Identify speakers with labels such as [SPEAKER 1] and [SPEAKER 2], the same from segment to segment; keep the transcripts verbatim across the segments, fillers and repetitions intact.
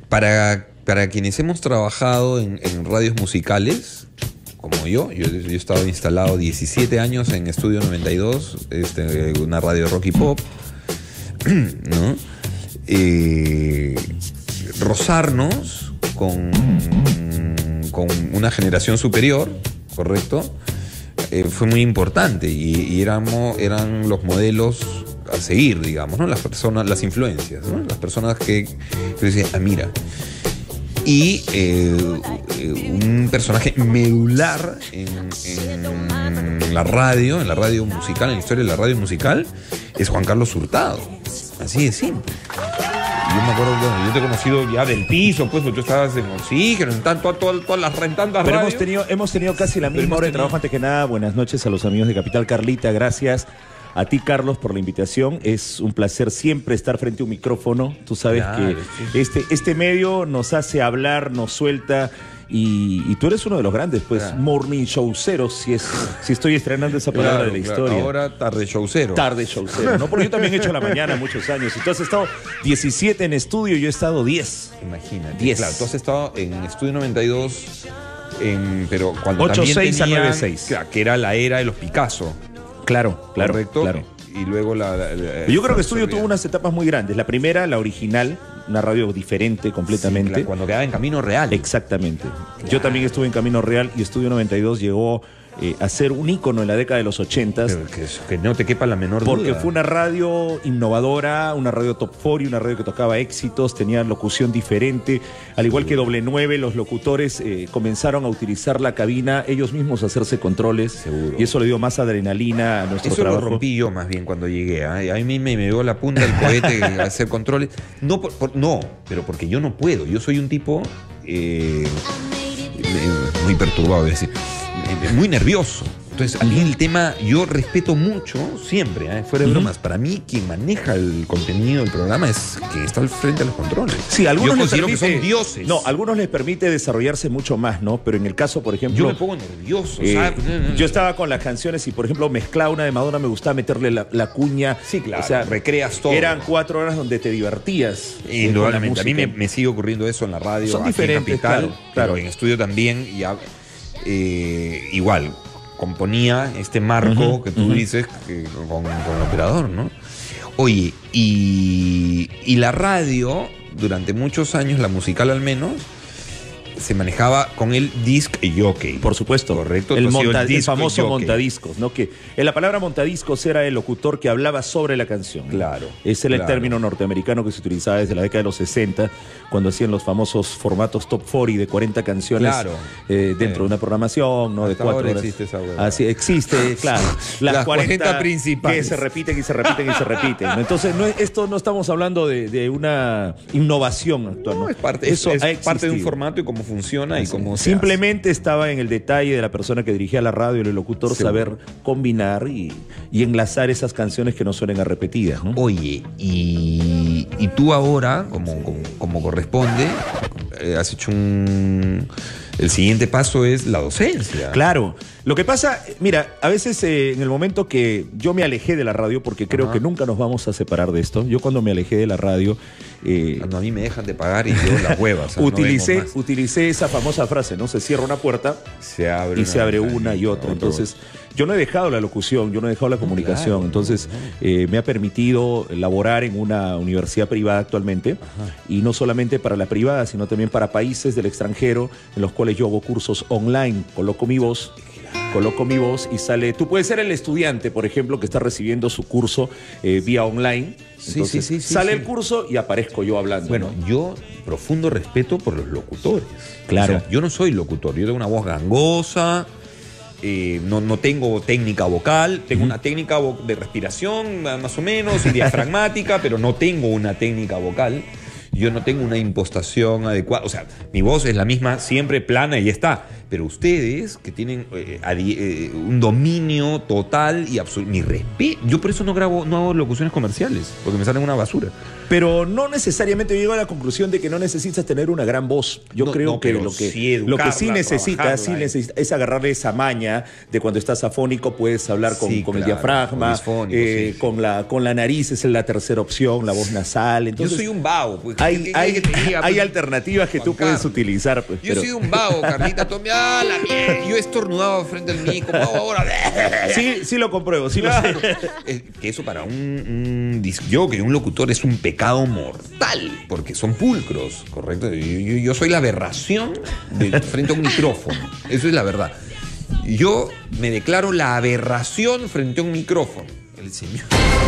[SPEAKER 1] para, para quienes hemos trabajado en, en radios musicales, como yo, yo, yo he estado instalado diecisiete años en Estudio noventa y dos, este, una radio rock y pop, ¿no? Eh, rozarnos con, con una generación superior, ¿correcto? Eh, fue muy importante y, y éramos, eran los modelos a seguir, digamos, ¿no? Las personas, las influencias, ¿no? Las personas que, que decían, ah, mira. Y eh, un personaje medular en, en la radio, en la radio musical, en la historia de la radio musical, es Juan Carlos Hurtado. Así de simple. Yo me acuerdo, bueno, yo te he conocido ya del piso, pues, porque tú estabas en Oxígeno, en tanto, todas, todas las rentantas.
[SPEAKER 2] Pero hemos tenido, hemos tenido casi la misma hora de trabajo. Antes que nada, buenas noches a los amigos de Capital. Carlita, gracias a ti, Carlos, por la invitación. Es un placer siempre estar frente a un micrófono. Tú sabes claro, que sí. este, este medio nos hace hablar, nos suelta. Y, y tú eres uno de los grandes, pues, claro. Morning showceros, si, es, si estoy estrenando esa palabra claro, de la claro. historia.
[SPEAKER 1] Ahora tarde showcero.
[SPEAKER 2] Tarde showcero, ¿no? Porque yo también he hecho la mañana muchos años. Y tú has estado diecisiete en estudio, yo he estado diez.
[SPEAKER 1] Imagínate.
[SPEAKER 2] diez.
[SPEAKER 1] Claro, tú has estado en Estudio noventa y dos, en, pero cuando
[SPEAKER 2] ocho seis
[SPEAKER 1] también
[SPEAKER 2] a nueve seis.
[SPEAKER 1] Claro, que era la era de los Picasso.
[SPEAKER 2] Claro, claro.
[SPEAKER 1] Correcto.
[SPEAKER 2] Claro.
[SPEAKER 1] Y luego la, la, la
[SPEAKER 2] yo creo que Estudio tuvo unas etapas muy grandes. La primera, la original, una radio diferente completamente. Sí,
[SPEAKER 1] claro, cuando quedaba en Camino Real.
[SPEAKER 2] Exactamente. Claro. Yo también estuve en Camino Real y Estudio noventa y dos llegó eh, a ser un ícono en la década de los ochentas.
[SPEAKER 1] Que, que no te quepa la menor
[SPEAKER 2] porque
[SPEAKER 1] duda.
[SPEAKER 2] Porque fue una radio innovadora, una radio top cuarenta, una radio que tocaba éxitos, tenía locución diferente. Al igual que Doble nueve, los locutores eh, comenzaron a utilizar la cabina, ellos mismos a hacerse controles.
[SPEAKER 1] Seguro.
[SPEAKER 2] Y eso le dio más adrenalina a nuestro
[SPEAKER 1] eso
[SPEAKER 2] trabajo.
[SPEAKER 1] Eso lo rompí yo más bien cuando llegué. ¿eh? A mí me, me dio la punta del cohete a hacer controles. No, por, por, no, pero porque yo no puedo. Yo soy un tipo eh, muy perturbado, es decir, muy nervioso. Entonces, a mí el tema, yo respeto mucho, siempre, ¿eh? fuera de bromas. Uh-huh. Para mí, quien maneja el contenido del programa es que está al frente de los controles.
[SPEAKER 2] Sí, algunos
[SPEAKER 1] yo
[SPEAKER 2] les
[SPEAKER 1] considero
[SPEAKER 2] permite,
[SPEAKER 1] que son dioses.
[SPEAKER 2] No, a algunos les permite desarrollarse mucho más, ¿no? Pero en el caso, por ejemplo...
[SPEAKER 1] Yo me pongo nervioso,
[SPEAKER 2] eh,
[SPEAKER 1] ¿sabes?
[SPEAKER 2] Yo estaba con las canciones y, por ejemplo, mezclaba una de Madonna, me gustaba meterle la, la cuña.
[SPEAKER 1] Sí, claro.
[SPEAKER 2] O sea,
[SPEAKER 1] recreas todo.
[SPEAKER 2] Eran cuatro horas donde te divertías.
[SPEAKER 1] Indudablemente. A mí me, me sigue ocurriendo eso en la radio.
[SPEAKER 2] Son
[SPEAKER 1] aquí
[SPEAKER 2] diferentes,
[SPEAKER 1] en Capital,
[SPEAKER 2] claro, claro.
[SPEAKER 1] Pero en estudio también, y eh, igual... componía este marco uh-huh, que tú uh-huh. dices que, con, con el operador, ¿no? Oye, y, y la radio, durante muchos años, la musical al menos, se manejaba con el disc jockey.
[SPEAKER 2] Por supuesto.
[SPEAKER 1] Correcto.
[SPEAKER 2] El, monta, el, el famoso jockey. Montadiscos, ¿no? Que en la palabra montadiscos era el locutor que hablaba sobre la canción.
[SPEAKER 1] Claro.
[SPEAKER 2] Ese era
[SPEAKER 1] claro.
[SPEAKER 2] el término norteamericano que se utilizaba desde la década de los sesenta, cuando hacían los famosos formatos top cuarenta de cuarenta canciones
[SPEAKER 1] claro.
[SPEAKER 2] eh, dentro sí. de una programación, ¿no?
[SPEAKER 1] Hasta
[SPEAKER 2] de cuatro
[SPEAKER 1] ahora
[SPEAKER 2] horas.
[SPEAKER 1] Existe esa hueá.
[SPEAKER 2] Así existe, claro.
[SPEAKER 1] Las, las cuarenta, cuarenta principales.
[SPEAKER 2] Que se repiten y se repiten y se repiten. Entonces, no, esto no estamos hablando de, de una innovación actual.
[SPEAKER 1] No,
[SPEAKER 2] ¿no?
[SPEAKER 1] es parte,
[SPEAKER 2] Eso
[SPEAKER 1] es, es parte de un formato y cómo funciona y cómo
[SPEAKER 2] simplemente estaba en el detalle de la persona que dirigía la radio, el locutor, sí, saber bueno. combinar y, y enlazar esas canciones que no suenen a repetidas, ¿no?
[SPEAKER 1] Oye, y, y tú ahora, como, como, como corresponde, eh, has hecho un... El siguiente paso es la docencia.
[SPEAKER 2] Claro. Lo que pasa, mira, a veces eh, en el momento que yo me alejé de la radio, porque creo Ajá. que nunca nos vamos a separar de esto, yo cuando me alejé de la radio...
[SPEAKER 1] Eh, cuando a mí me dejan de pagar y yo las huevas.
[SPEAKER 2] utilicé, no utilicé esa famosa frase, ¿no? Se cierra una puerta
[SPEAKER 1] se abre
[SPEAKER 2] y
[SPEAKER 1] una
[SPEAKER 2] se abre una y otra. Entonces, yo no he dejado la locución, yo no he dejado la comunicación. Claro, Entonces, eh, me ha permitido laborar en una universidad privada actualmente. Ajá. Y no solamente para la privada, sino también para países del extranjero en los cuales yo hago cursos online, coloco mi voz. Coloco mi voz y sale... Tú puedes ser el estudiante, por ejemplo, que está recibiendo su curso eh, vía online.
[SPEAKER 1] Entonces, sí, sí, sí,
[SPEAKER 2] sale
[SPEAKER 1] sí.
[SPEAKER 2] el curso y aparezco yo hablando.
[SPEAKER 1] Bueno,
[SPEAKER 2] ¿no?
[SPEAKER 1] yo profundo respeto por los locutores.
[SPEAKER 2] Claro.
[SPEAKER 1] O sea, yo no soy locutor, yo tengo una voz gangosa, eh, no, no tengo técnica vocal, tengo uh-huh. una técnica de respiración más o menos y diafragmática, pero no tengo una técnica vocal. Yo no tengo una impostación adecuada. O sea, mi voz es la misma, siempre plana y ya está. Pero ustedes, que tienen eh, eh, un dominio total y absoluto, mi respeto. Yo por eso no grabo, no hago locuciones comerciales, porque me salen una basura.
[SPEAKER 2] Pero no necesariamente yo llego a la conclusión de que no necesitas tener una gran voz. Yo
[SPEAKER 1] no,
[SPEAKER 2] creo
[SPEAKER 1] no,
[SPEAKER 2] que,
[SPEAKER 1] lo
[SPEAKER 2] lo que
[SPEAKER 1] sí
[SPEAKER 2] lo que sí
[SPEAKER 1] educarla,
[SPEAKER 2] necesitas sí
[SPEAKER 1] trabajarla,
[SPEAKER 2] necesita, es agarrarle esa maña de cuando estás afónico puedes hablar con,
[SPEAKER 1] Sí,
[SPEAKER 2] con
[SPEAKER 1] claro,
[SPEAKER 2] el diafragma,
[SPEAKER 1] con disfónico,
[SPEAKER 2] eh,
[SPEAKER 1] sí.
[SPEAKER 2] con, la, con la nariz es la tercera opción, la voz nasal. Entonces,
[SPEAKER 1] yo soy un vago. Pues,
[SPEAKER 2] hay,
[SPEAKER 1] ¿qué
[SPEAKER 2] hay,
[SPEAKER 1] quiere que te diga,
[SPEAKER 2] hay
[SPEAKER 1] pues?
[SPEAKER 2] alternativas que
[SPEAKER 1] Juan
[SPEAKER 2] tú puedes
[SPEAKER 1] Carlos.
[SPEAKER 2] utilizar. Pues,
[SPEAKER 1] Yo
[SPEAKER 2] pero-
[SPEAKER 1] soy un vago, Carlita. Tome, ah, la mierda. Yo he estornudado frente al micro. Vago ahora.
[SPEAKER 2] Sí, sí lo compruebo, sí
[SPEAKER 1] Claro.
[SPEAKER 2] lo sé.
[SPEAKER 1] Es que eso para un, un disc-jockey, un locutor, es un pecado mortal, porque son pulcros, ¿correcto? Yo, yo- yo soy la aberración de, frente a un micrófono, eso es la verdad. Yo me declaro la aberración frente a un micrófono. El señor.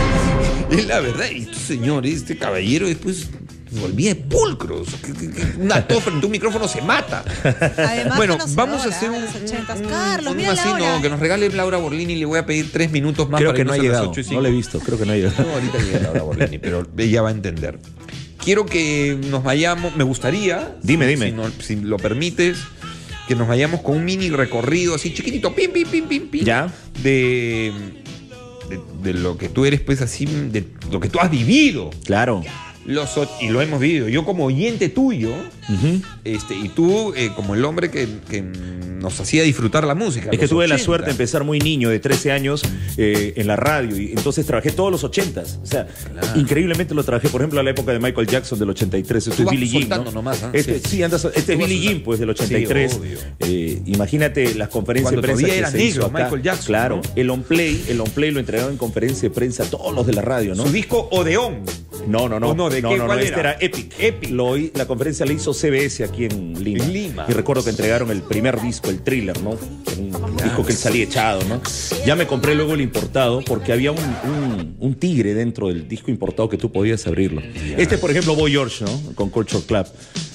[SPEAKER 1] Es la verdad. Y este señor, este caballero, después se volvía de pulcros. Que- que- que Una tos frente a un micrófono se mata.
[SPEAKER 3] Además,
[SPEAKER 1] Bueno,
[SPEAKER 3] conocedora,
[SPEAKER 1] vamos a hacer un.
[SPEAKER 3] de los ochentas.
[SPEAKER 1] un-
[SPEAKER 3] Carlos,
[SPEAKER 1] un
[SPEAKER 3] mira
[SPEAKER 1] así,
[SPEAKER 3] Laura.
[SPEAKER 1] no, que nos regale Laura Borlini. Le voy a pedir tres minutos más
[SPEAKER 2] Creo
[SPEAKER 1] para
[SPEAKER 2] que no ha
[SPEAKER 1] irnos a las
[SPEAKER 2] llegado,
[SPEAKER 1] ocho y
[SPEAKER 2] no
[SPEAKER 1] cinco.
[SPEAKER 2] lo he visto, creo que no ha llegado.
[SPEAKER 1] No, ahorita llega Laura Borlini, pero ella va a entender. Quiero que nos vayamos, me gustaría,
[SPEAKER 2] Dime,
[SPEAKER 1] si,
[SPEAKER 2] dime.
[SPEAKER 1] Si, no- si lo permites, que nos vayamos con un mini recorrido así chiquitito, pim, pim, pim, pim, pim,
[SPEAKER 2] Ya.
[SPEAKER 1] de, de, de lo que tú eres, pues así, de lo que tú has vivido.
[SPEAKER 2] Claro.
[SPEAKER 1] Los, o- y lo hemos vivido. Yo como oyente tuyo,
[SPEAKER 2] Ujú.
[SPEAKER 1] este, y tú eh, como el hombre que, que nos hacía disfrutar la música.
[SPEAKER 2] Es que
[SPEAKER 1] los
[SPEAKER 2] tuve la
[SPEAKER 1] ochenta.
[SPEAKER 2] suerte de empezar muy niño, de trece años, eh, en la radio. Y entonces trabajé todos los ochentas. O sea,
[SPEAKER 1] Claro.
[SPEAKER 2] increíblemente lo trabajé, por ejemplo, a la época de Michael Jackson del ochenta y tres. Esto
[SPEAKER 1] Tú
[SPEAKER 2] es
[SPEAKER 1] vas
[SPEAKER 2] Billie Jean,
[SPEAKER 1] soltando
[SPEAKER 2] ¿no?
[SPEAKER 1] nomás, ¿ah?
[SPEAKER 2] Este,
[SPEAKER 1] Sí.
[SPEAKER 2] sí, andas, este
[SPEAKER 1] Tú
[SPEAKER 2] es
[SPEAKER 1] vas
[SPEAKER 2] Billie Jean,
[SPEAKER 1] soltando.
[SPEAKER 2] pues, del ochenta y tres.
[SPEAKER 1] Sí, obvio.
[SPEAKER 2] Eh, imagínate las conferencias
[SPEAKER 1] Cuando
[SPEAKER 2] de prensa
[SPEAKER 1] todavía
[SPEAKER 2] que
[SPEAKER 1] era
[SPEAKER 2] se
[SPEAKER 1] negro,
[SPEAKER 2] hizo acá.
[SPEAKER 1] Michael Jackson,
[SPEAKER 2] Claro,
[SPEAKER 1] ¿no?
[SPEAKER 2] el on play, el on play lo entregaban en conferencia de prensa a todos los de la radio, ¿no?
[SPEAKER 1] Su disco Odeón.
[SPEAKER 2] No, no, no.
[SPEAKER 1] ¿O no? ¿De
[SPEAKER 2] no,
[SPEAKER 1] qué?
[SPEAKER 2] no, no,
[SPEAKER 1] ¿Cuál
[SPEAKER 2] este
[SPEAKER 1] era?
[SPEAKER 2] era Epic.
[SPEAKER 1] Epic.
[SPEAKER 2] Lo oí- la conferencia la hizo C B S aquí en Lima.
[SPEAKER 1] En Lima.
[SPEAKER 2] Y recuerdo que entregaron el primer disco, el Thriller, ¿no? Un disco que él salía echado, ¿no? Ya me compré luego el importado porque había un, un- un tigre dentro del disco importado que tú podías abrirlo. Este, por ejemplo, Boy George, ¿no? Con Culture Club.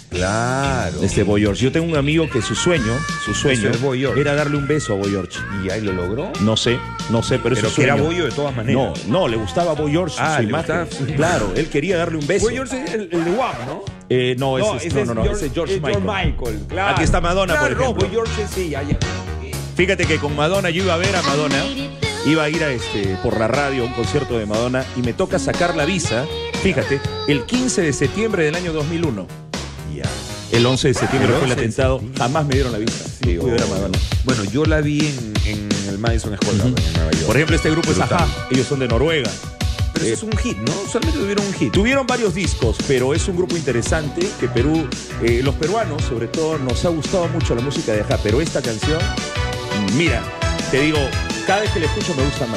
[SPEAKER 1] Claro.
[SPEAKER 2] Este Boy George. Yo tengo un amigo que su sueño, su sueño,
[SPEAKER 1] Eso es Boy George.
[SPEAKER 2] era darle un beso a Boy George.
[SPEAKER 1] ¿Y ahí lo logró?
[SPEAKER 2] No sé, no sé, pero,
[SPEAKER 1] Pero
[SPEAKER 2] eso
[SPEAKER 1] que era bollo de todas maneras.
[SPEAKER 2] No, no, le gustaba Boy George
[SPEAKER 1] Ah,
[SPEAKER 2] su
[SPEAKER 1] le
[SPEAKER 2] imagen.
[SPEAKER 1] gustaba-
[SPEAKER 2] Claro, él quería darle un beso.
[SPEAKER 1] Boy George es el, el de W A P, ¿no?
[SPEAKER 2] Eh, no, ese, es, no,
[SPEAKER 1] ese
[SPEAKER 2] no, no, ese es George
[SPEAKER 1] es
[SPEAKER 2] Michael.
[SPEAKER 1] claro.
[SPEAKER 2] Aquí está Madonna,
[SPEAKER 1] Claro,
[SPEAKER 2] por ejemplo.
[SPEAKER 1] No, Boy George sí, ya, ya.
[SPEAKER 2] Fíjate que con Madonna yo iba a ver a Madonna, iba a ir a este, por la radio a un concierto de Madonna y me toca sacar la visa, fíjate, el quince de septiembre del año dos mil uno.
[SPEAKER 1] Ya.
[SPEAKER 2] El once de septiembre
[SPEAKER 1] El
[SPEAKER 2] fue el
[SPEAKER 1] once de
[SPEAKER 2] atentado,
[SPEAKER 1] septiembre.
[SPEAKER 2] jamás me dieron la visa.
[SPEAKER 1] Sí,
[SPEAKER 2] Pude ver a
[SPEAKER 1] obvio.
[SPEAKER 2] Madonna.
[SPEAKER 1] Bueno, yo la vi en, en el Madison Square Garden, en Nueva York.
[SPEAKER 2] Por ejemplo, este grupo
[SPEAKER 1] Brutal.
[SPEAKER 2] es Ajá, ellos son de Noruega.
[SPEAKER 1] Pero ese es un hit, ¿no? Solamente tuvieron un hit.
[SPEAKER 2] Tuvieron varios discos, pero es un grupo interesante que Perú, eh, los peruanos sobre todo, nos ha gustado mucho la música de Ajá, pero esta canción, mira, te digo, cada vez que la escucho me gusta más.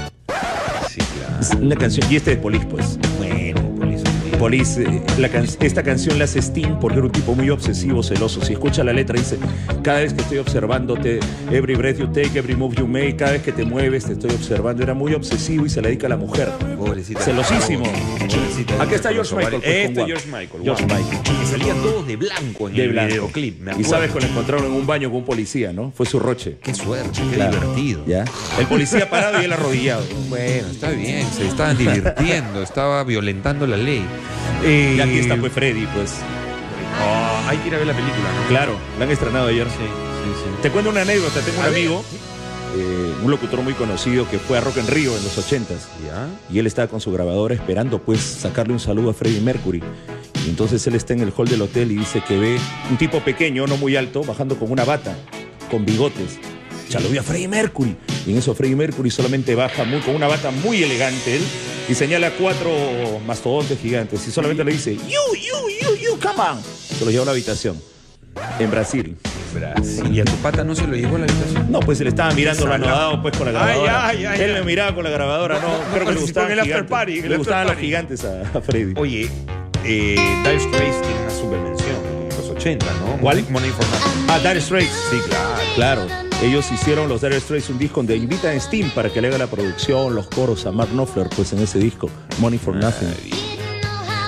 [SPEAKER 1] Sí, claro.
[SPEAKER 2] Es una canción, y este de Police, pues.
[SPEAKER 1] Bueno, Police.
[SPEAKER 2] Police, eh, la can- esta canción la hace Sting porque era un tipo muy obsesivo, celoso. Si escucha la letra, dice, cada vez que estoy observándote, every breath you take, every move you make, cada vez que te mueves, te estoy observando. Era muy obsesivo y se la dedica a la mujer.
[SPEAKER 1] Pobrecita.
[SPEAKER 2] Celosísimo.
[SPEAKER 1] Pobrecita.
[SPEAKER 2] Aquí está George Michael. pues,
[SPEAKER 1] Este
[SPEAKER 2] con
[SPEAKER 1] es
[SPEAKER 2] Guap.
[SPEAKER 1] George Michael.
[SPEAKER 2] George
[SPEAKER 1] Guap.
[SPEAKER 2] Michael.
[SPEAKER 1] Y salían todos de blanco en
[SPEAKER 2] De
[SPEAKER 1] el
[SPEAKER 2] blanco.
[SPEAKER 1] videoclip. me
[SPEAKER 2] Y
[SPEAKER 1] acuerdo.
[SPEAKER 2] sabes que lo encontraron en un baño con un policía, ¿no? Fue su roche.
[SPEAKER 1] Qué suerte, qué
[SPEAKER 2] Claro.
[SPEAKER 1] divertido.
[SPEAKER 2] ¿Ya? El policía parado y él arrodillado.
[SPEAKER 1] Bueno, está bien, se estaban divirtiendo, estaba violentando la ley. Eh,
[SPEAKER 2] Y aquí está pues Freddy, pues.
[SPEAKER 1] oh, hay que ir a ver la película, ¿no?
[SPEAKER 2] Claro, la han estrenado ayer.
[SPEAKER 1] Sí, sí, sí.
[SPEAKER 2] Te cuento una anécdota. Tengo un
[SPEAKER 1] A ver.
[SPEAKER 2] amigo, eh, un locutor muy conocido que fue a Rock en Río en los ochentas.
[SPEAKER 1] ¿Ya?
[SPEAKER 2] Y él estaba con su grabadora esperando pues sacarle un saludo a Freddie Mercury. Y entonces él está en el hall del hotel y dice que ve un tipo pequeño, no muy alto, bajando con una bata, con bigotes. Ya lo vio a Freddie Mercury. Y en eso Freddie Mercury solamente baja muy, con una bata muy elegante él y señala a cuatro mastodontes gigantes y solamente le dice, you, you, you, you, come on. Se lo llevó a la habitación. En Brasil.
[SPEAKER 1] Brasil. ¿Y a tu pata no se lo llevó a la habitación?
[SPEAKER 2] No, pues él estaba mirando lo anodado pues con la
[SPEAKER 1] Ay,
[SPEAKER 2] grabadora.
[SPEAKER 1] ay, ay,
[SPEAKER 2] él
[SPEAKER 1] ay.
[SPEAKER 2] me miraba con la grabadora, no,
[SPEAKER 1] No, no,
[SPEAKER 2] creo que le
[SPEAKER 1] participó
[SPEAKER 2] gustaban
[SPEAKER 1] en el after
[SPEAKER 2] gigantes.
[SPEAKER 1] party, en el
[SPEAKER 2] Le
[SPEAKER 1] after
[SPEAKER 2] gustaban los
[SPEAKER 1] party.
[SPEAKER 2] gigantes a, a Freddy.
[SPEAKER 1] Oye, eh, Dire Straits tiene una subvención en los ochenta, ¿no?
[SPEAKER 2] ¿Cuál?
[SPEAKER 1] Money for Nothing.
[SPEAKER 2] Ah, Dire Straits.
[SPEAKER 1] Sí, claro.
[SPEAKER 2] Claro. Ellos hicieron, los Dire Straits, un disco donde invitan a Steam para que le haga la producción, los coros a Mark Knopfler, pues en ese disco, Money for Nothing.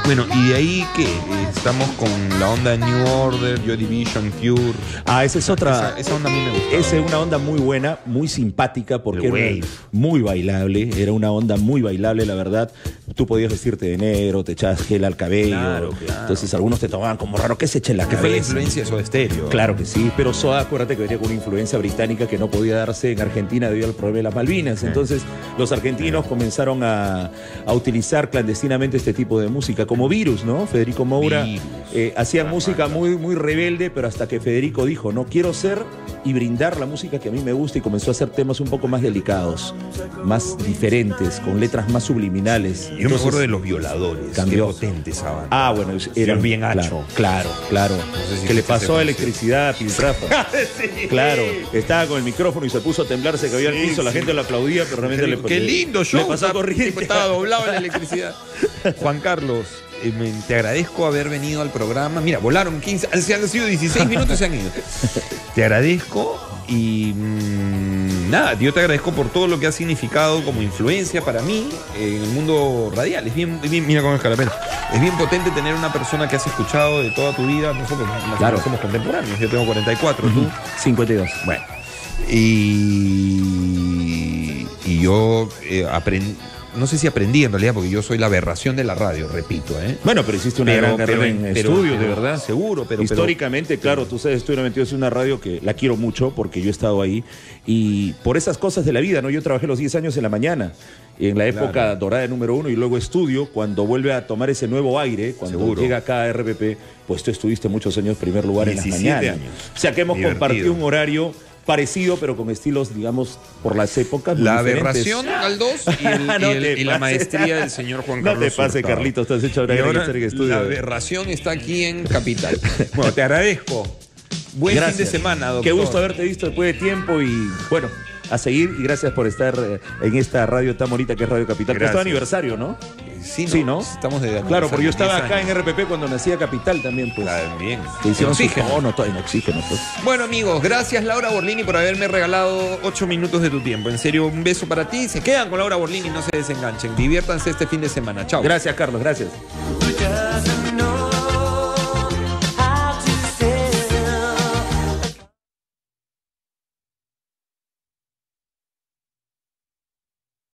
[SPEAKER 1] Bueno, y de ahí que estamos con la onda New Order, Joy Division, Cure.
[SPEAKER 2] Ah, esa es otra.
[SPEAKER 1] Esa, esa onda a mí me gusta.
[SPEAKER 2] Esa es una onda muy buena, muy simpática, porque era muy bailable. Era una onda muy bailable, la verdad. Tú podías vestirte de negro, te echabas gel al cabello.
[SPEAKER 1] Claro, claro.
[SPEAKER 2] Entonces algunos te tomaban como raro que se eche en la
[SPEAKER 1] Que
[SPEAKER 2] cabeza.
[SPEAKER 1] fue la influencia de Soda Stereo.
[SPEAKER 2] Claro que sí, pero Soda, acuérdate que venía con una influencia británica que no podía darse en Argentina debido al problema de las Malvinas. Entonces los argentinos comenzaron a, a utilizar clandestinamente este tipo de música, como Virus, ¿no? Federico Moura eh, hacía música muy, muy rebelde, pero hasta que Federico dijo, no quiero ser y brindar la música que a mí me gusta, y comenzó a hacer temas un poco más delicados, más diferentes, con letras más subliminales.
[SPEAKER 1] Yo me acuerdo de Los Violadores.
[SPEAKER 2] Cambió.
[SPEAKER 1] Qué potente esa banda.
[SPEAKER 2] Ah, bueno, era
[SPEAKER 1] bien hacho.
[SPEAKER 2] Claro, claro. claro.
[SPEAKER 1] No sé si
[SPEAKER 2] que le
[SPEAKER 1] se
[SPEAKER 2] pasó
[SPEAKER 1] sepa,
[SPEAKER 2] electricidad a Piltrafa.
[SPEAKER 1] Sí.
[SPEAKER 2] Claro, estaba con el micrófono y se puso a temblar, se cayó al
[SPEAKER 1] Sí,
[SPEAKER 2] piso, la
[SPEAKER 1] sí.
[SPEAKER 2] gente lo aplaudía, pero realmente le
[SPEAKER 1] Qué lindo show.
[SPEAKER 2] Le pasó
[SPEAKER 1] Estaba-
[SPEAKER 2] corriente.
[SPEAKER 1] Estaba doblado en la electricidad. Juan Carlos, eh, me- te agradezco haber venido al programa. Mira, volaron quince, se han sido dieciséis minutos y se han ido. Te agradezco y mmm, nada, yo te agradezco por todo lo que ha significado como influencia para mí en el mundo radial. Es bien, es bien mira cómo es Carapena. Es bien potente tener una persona que has escuchado de toda tu vida. Nosotros
[SPEAKER 2] Claro.
[SPEAKER 1] somos contemporáneos. Yo tengo cuarenta y cuatro, tú.
[SPEAKER 2] cincuenta y dos.
[SPEAKER 1] Bueno, y, y yo eh, aprendí, no sé si aprendí en realidad, porque yo soy la aberración de la radio, repito, ¿eh?
[SPEAKER 2] Bueno, pero hiciste una
[SPEAKER 1] Pero-
[SPEAKER 2] gran carrera
[SPEAKER 1] pero-
[SPEAKER 2] en
[SPEAKER 1] pero-
[SPEAKER 2] estudios, de
[SPEAKER 1] pero-
[SPEAKER 2] verdad.
[SPEAKER 1] seguro, pero-
[SPEAKER 2] Históricamente, claro, tú sabes, Estudio noventa y dos es una radio que la quiero mucho porque yo he estado ahí. Y por esas cosas de la vida, ¿no? Yo trabajé los diez años en la mañana, en la época
[SPEAKER 1] Claro.
[SPEAKER 2] dorada de número uno, y luego Estudio, cuando vuelve a tomar ese nuevo aire, cuando
[SPEAKER 1] Seguro.
[SPEAKER 2] llega acá a R P P, pues tú estuviste muchos años en primer lugar en las
[SPEAKER 1] diecisiete
[SPEAKER 2] mañanas.
[SPEAKER 1] años.
[SPEAKER 2] O sea que hemos
[SPEAKER 1] Divertido.
[SPEAKER 2] compartido un horario parecido, pero con estilos, digamos, por las épocas muy
[SPEAKER 1] La
[SPEAKER 2] diferentes.
[SPEAKER 1] aberración al dos y, el-
[SPEAKER 2] No
[SPEAKER 1] y el-
[SPEAKER 2] te
[SPEAKER 1] y la
[SPEAKER 2] pases.
[SPEAKER 1] maestría del señor Juan
[SPEAKER 2] No
[SPEAKER 1] Carlos
[SPEAKER 2] te pase,
[SPEAKER 1] Hurtado.
[SPEAKER 2] Carlitos, te has hecho una
[SPEAKER 1] Y
[SPEAKER 2] gran
[SPEAKER 1] ahora
[SPEAKER 2] historia en estudio.
[SPEAKER 1] la aberración está aquí en Capital. Bueno, te agradezco. Buen
[SPEAKER 2] Gracias.
[SPEAKER 1] fin de semana, doctor.
[SPEAKER 2] Qué gusto haberte visto después de tiempo y bueno, a seguir, y gracias por estar eh, en esta radio tan bonita que es Radio Capital. Que es tu
[SPEAKER 1] Gracias.
[SPEAKER 2] aniversario, ¿no?
[SPEAKER 1] Sí, ¿no?
[SPEAKER 2] Sí, ¿no?
[SPEAKER 1] Estamos de
[SPEAKER 2] Claro, porque yo estaba
[SPEAKER 1] diez
[SPEAKER 2] acá en
[SPEAKER 1] años.
[SPEAKER 2] R P P cuando nacía Capital también, pues.
[SPEAKER 1] Claro, bien.
[SPEAKER 2] Que hicieron su
[SPEAKER 1] Oxígeno.
[SPEAKER 2] tono, todo en oxígeno, pues.
[SPEAKER 1] Bueno, amigos, gracias Laura Borlini por haberme regalado ocho minutos de tu tiempo. En serio, un beso para ti. Se quedan con Laura Borlini, no se desenganchen. Diviértanse este fin de semana. Chao.
[SPEAKER 2] Gracias, Carlos, gracias.